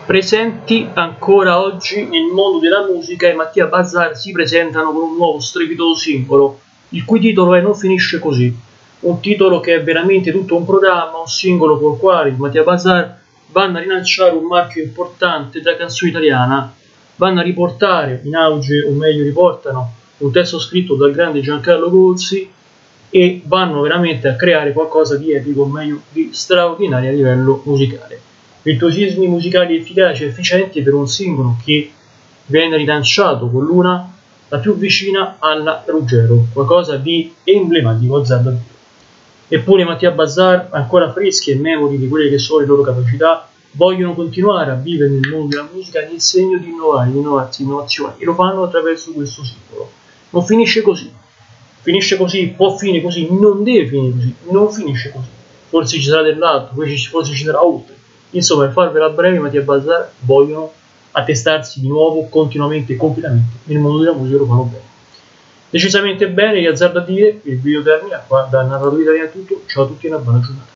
Presenti ancora oggi nel mondo della musica, i Mattia Bazar si presentano con un nuovo strepitoso singolo, il cui titolo è Non finisce così, un titolo che è veramente tutto un programma, un singolo col quale i Mattia Bazar vanno a rilanciare un marchio importante della canzone italiana, vanno a riportare in auge, o meglio riportano, un testo scritto dal grande Giancarlo Gozzi e vanno veramente a creare qualcosa di epico, o meglio di straordinario a livello musicale. Virtuosismi musicali efficaci e efficienti per un singolo che viene rilanciato con l'una la più vicina alla Ruggero, qualcosa di emblematico, azzardo a dire. Eppure Mattia Bazar, ancora freschi e memori di quelle che sono le loro capacità, vogliono continuare a vivere nel mondo della musica nel segno di innovare, di innovarsi, innovazione, e lo fanno attraverso questo singolo. Non finisce così, può finire così, non deve finire così, non finisce così. Forse ci sarà dell'altro, forse ci sarà oltre. Insomma, per farvela breve, Mattia Bazar vogliono attestarsi di nuovo, continuamente e completamente nel mondo della musica, lo fanno bene. Decisamente bene, che azzardo a dire, il video termina qua, da Narratore Italiano è tutto, ciao a tutti e una buona giornata.